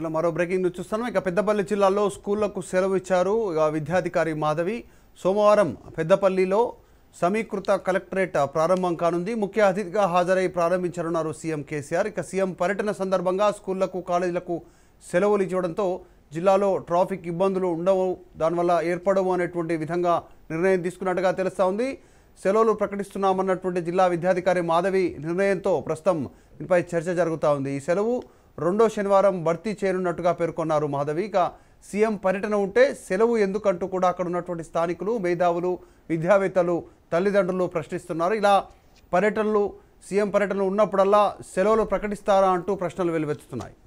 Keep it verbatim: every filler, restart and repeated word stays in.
ఇలా మరో breaking news చూస్తున్నాం. ఇక పెద్దపల్లి జిల్లాలో స్కూళ్లకు సెలవు ఇచ్చారు విద్యాధికారి మాధవి. సోమవారం పెద్దపల్లిలో సమీకృత కలెక్టరేట్ ప్రారంభం కానుంది. ముఖ్య అతిథిగా హాజరై ప్రారంభించనున్నారు సీఎం కేసీఆర్. ఇక సీఎం పర్యటన సందర్భంగా స్కూళ్లకు కాలేజీలకు సెలవులు ఇవ్వడంతో జిల్లాలో ట్రాఫిక్ ఇబ్బందులు ఉండవు, దానివల్ల ఏర్పడవు అనేటువంటి విధంగా నిర్ణయం తీసుకున్నట్టుగా తెలుస్తూ ఉంది. సెలవులు ప్రకటిస్తున్నామన్నటువంటి జిల్లా విద్యాధికారి మాధవి నిర్ణయంతో ప్రస్తుతం దీనిపై చర్చ జరుగుతూ ఉంది. ఈ సెలవు రెండో శనివారం భర్తీ చేయనున్నట్టుగా పేర్కొన్నారు మాధవి. ఇక సీఎం పర్యటన ఉంటే సెలవు ఎందుకంటూ కూడా అక్కడ ఉన్నటువంటి స్థానికులు, మేధావులు, విద్యావేత్తలు, తల్లిదండ్రులు ప్రశ్నిస్తున్నారు. ఇలా పర్యటనలు సీఎం పర్యటనలు ఉన్నప్పుడల్లా సెలవులు ప్రకటిస్తారా అంటూ ప్రశ్నలు వెలువెత్తుతున్నాయి.